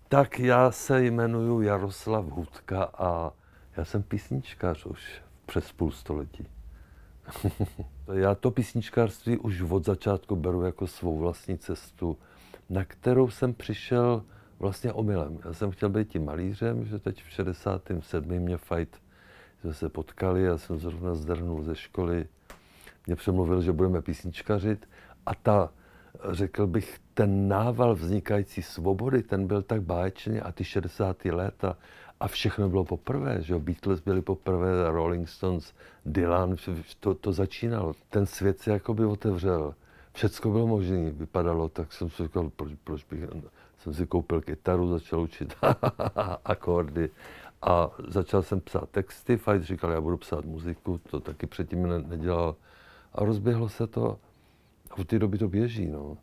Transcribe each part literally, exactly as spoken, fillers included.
Tak já se jmenuji Jaroslav Hudka a já jsem písničkář už přes půl století. Já to písničkářství už od začátku beru jako svou vlastní cestu, na kterou jsem přišel vlastně omylem. Já jsem chtěl být tím malířem, že teď v šedesátém sedmém mě fajt, jsme se potkali, já jsem zrovna zdrhnul ze školy, mě přemluvil, že budeme písničkařit a ta, řekl bych, ten nával vznikající svobody, ten byl tak báječný a ty šedesátá léta a všechno bylo poprvé, že jo, Beatles byli poprvé, Rolling Stones, Dylan, to, to začínalo. Ten svět se jakoby otevřel. Všecko bylo možné, vypadalo, tak jsem si říkal, proč, proč bych, jsem si koupil kytaru, začal učit akordy a začal jsem psát texty, Fajt říkal, já budu psát muziku, to taky předtím ne, nedělal a rozběhlo se to a v té doby to běží, no.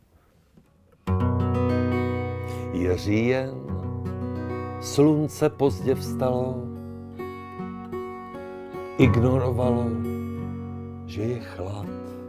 Je říjen, slunce pozdě vstalo, ignorovalo, že je chlad.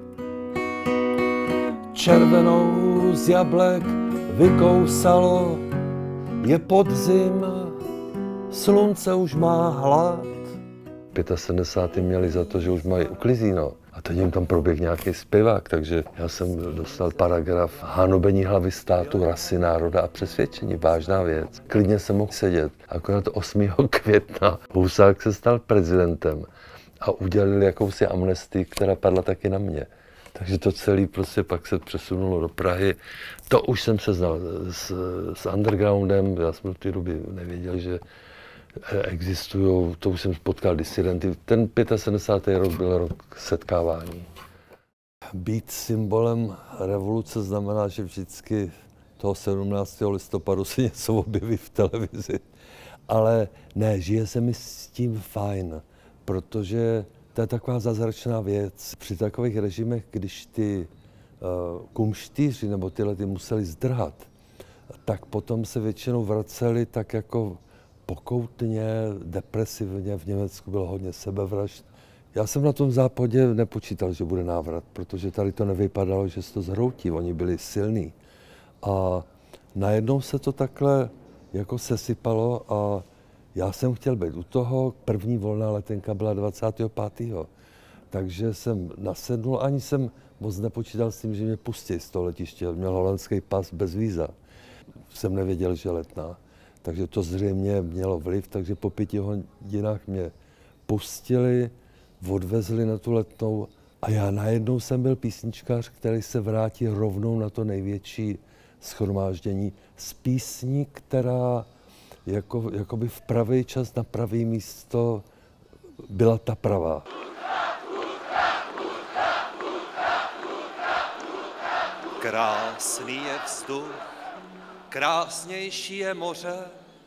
Červenou z jablek vykousalo, je podzim, slunce už má hlad. sedmdesátém měli za to, že už mají uklizíno. A teď jim tam proběh nějaký zpěvák, takže já jsem dostal paragraf hanobení hlavy státu, rasy, národa a přesvědčení. Vážná věc. Klidně jsem mohl sedět. Akorát osmého května Husák se stal prezidentem a udělali jakousi amnestii, která padla taky na mě. Takže to celé prostě pak se přesunulo do Prahy. To už jsem se znal s, s undergroundem, já jsem v té době nevěděl, že existují, to už jsem potkal disidenty. Ten sedmdesátý pátý rok byl rok setkávání. Být symbolem revoluce znamená, že vždycky toho sedmnáctého listopadu se něco objeví v televizi. Ale ne, žije se mi s tím fajn, protože to je taková zázračná věc. Při takových režimech, když ty uh, kumštýři nebo tyhle ty museli zdrhat, tak potom se většinou vraceli tak jako pokoutně, depresivně. V Německu bylo hodně sebevražd. Já jsem na tom západě nepočítal, že bude návrat, protože tady to nevypadalo, že se to zhroutí. Oni byli silní. A najednou se to takhle jako sesypalo a já jsem chtěl být u toho. První volná letenka byla dvacátého pátého Takže jsem nasednul, ani jsem moc nepočítal s tím, že mě pustí z toho letiště. Měl holandský pas bez víza. Jsem nevěděl, že letná. Takže to zřejmě mělo vliv, takže po pěti hodinách mě pustili, odvezli na tu letnou a já najednou jsem byl písničkář, který se vrátí rovnou na to největší shromáždění s písní, která jako, jakoby v pravý čas na pravý místo byla ta pravá. Krásný je vzduch, krásnější je moře,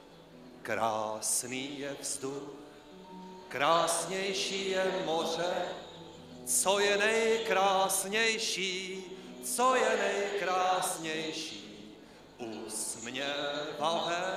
krásný je vzduch, krásnější je moře. Co je nejkrásnější, co je nejkrásnější, usměvavé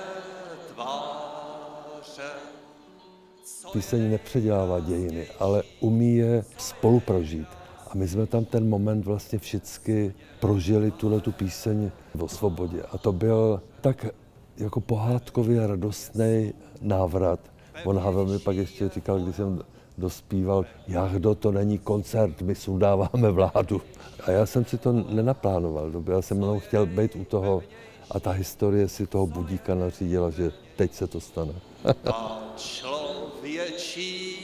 tváře. Píseň nepředělává dějiny, ale umí je spolu prožít. A my jsme tam ten moment vlastně všichni prožili tuhletu píseň o svobodě. A to byl tak jako pohádkový a radostný návrat. On Havel mi pak ještě říkal, když jsem dospíval, Jahdo, to není koncert, my sundáváme vládu. A já jsem si to nenaplánoval, já jsem jenom chtěl být u toho a ta historie si toho budíka nařídila, že teď se to stane. Ta člověčí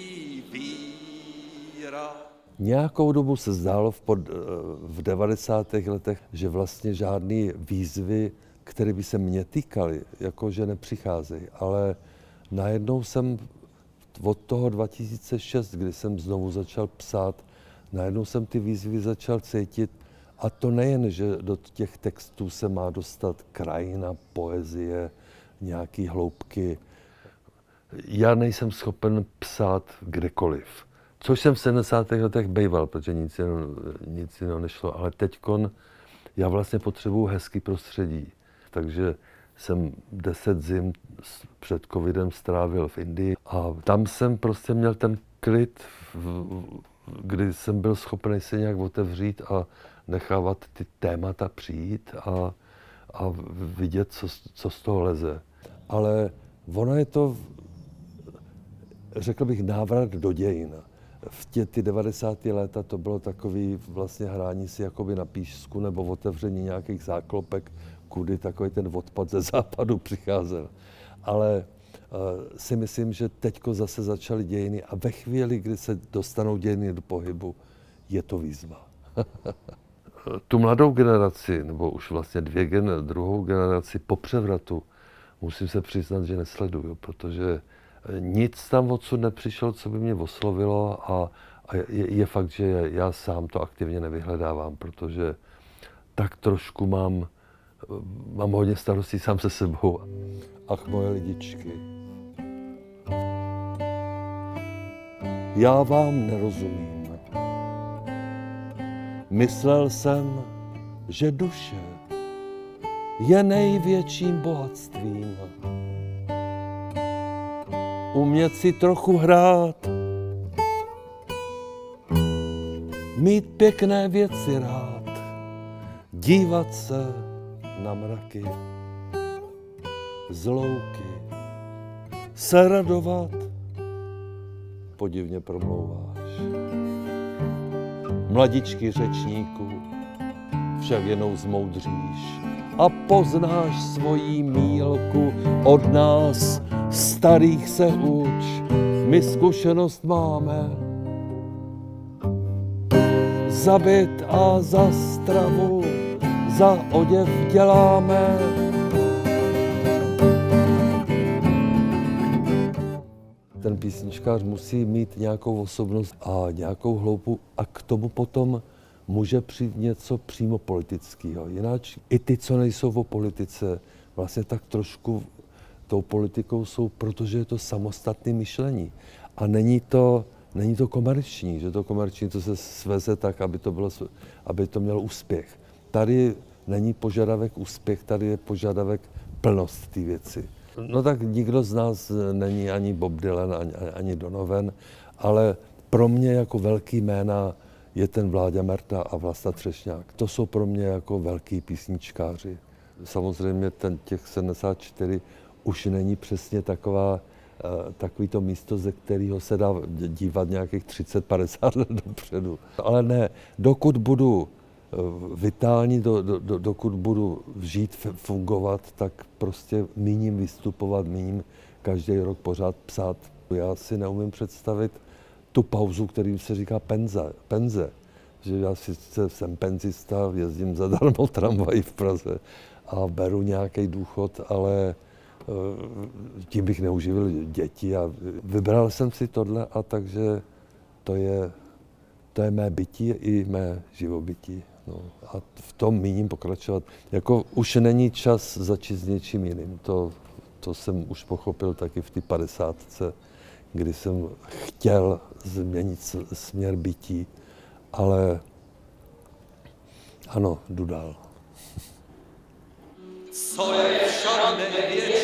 víra. Nějakou dobu se zdálo v, pod, v devadesátých letech, že vlastně žádné výzvy, které by se mě týkaly, jakože nepřicházejí. Ale najednou jsem od toho dva tisíce šest, kdy jsem znovu začal psát, najednou jsem ty výzvy začal cítit. A to nejen, že do těch textů se má dostat krajina, poezie, nějaký hloubky. Já nejsem schopen psát kdekoliv. Což jsem v sedmdesátých letech bejval, protože nic jiného, nic jiného nešlo. Ale teďkon já vlastně potřebuju hezký prostředí. Takže jsem deset zim před covidem strávil v Indii a tam jsem prostě měl ten klid, kdy jsem byl schopen se nějak otevřít a nechávat ty témata přijít a, a vidět, co, co z toho leze. Ale ono je to, řekl bych, návrat do dějin. V tě, ty devadesátá léta to bylo takový vlastně hrání si jakoby na písku nebo otevření nějakých záklopek, kudy takový ten odpad ze západu přicházel. Ale uh, si myslím, že teďko zase začaly dějiny a ve chvíli, kdy se dostanou dějiny do pohybu, je to výzva. Tu mladou generaci, nebo už vlastně dvě gener, druhou generaci po převratu, musím se přiznat, že nesleduju, protože nic tam odsud nepřišlo, co by mě oslovilo a, a je, je fakt, že já sám to aktivně nevyhledávám, protože tak trošku mám, mám hodně starostí sám se sebou. Ach, moje lidičky, já vám nerozumím. Myslel jsem, že duše je největším bohatstvím. Umět si trochu hrát, mít pěkné věci rád, dívat se na mraky, z louky, se radovat, podivně promlouváš. Mladičky řečníku, však jenom zmoudříš a poznáš svojí mílku. Od nás starých se uč, my zkušenost máme. Za byt a za stravu, za oděv děláme. Ten písničkář musí mít nějakou osobnost a nějakou hloubku a k tomu potom může přijít něco přímo politického. Jinak i ty, co nejsou o politice, vlastně tak trošku tou politikou jsou, protože je to samostatné myšlení. A není to, není to komerční, že to komerční, to se sveze tak, aby to, bylo, aby to mělo úspěch. Tady není požadavek úspěch, tady je požadavek plnost té věci. No tak nikdo z nás není ani Bob Dylan, ani, ani Donovan, ale pro mě jako velký jména je ten Vláďa Merta a Vlasta Třešňák. To jsou pro mě jako velký písničkáři. Samozřejmě ten těch sedmdesát čtyři už není přesně taková, takový to místo, ze kterého se dá dívat nějakých třicet padesát let dopředu. Ale ne, dokud budu vitální, do, do, dokud budu žít, fungovat, tak prostě míním vystupovat, míním každý rok pořád psát. Já si neumím představit tu pauzu, kterým se říká penze. penze. Že já sice jsem penzista, jezdím zadarmo tramvají v Praze a beru nějaký důchod, ale tím bych neuživil děti. A vybral jsem si tohle a takže to je, to je mé bytí i mé živobytí. No, a v tom míním pokračovat. Jako už není čas začít s něčím jiným. To, to jsem už pochopil taky v té padesátce, kdy jsem chtěl změnit směr bytí, ale ano, jdu dál. Co je však největší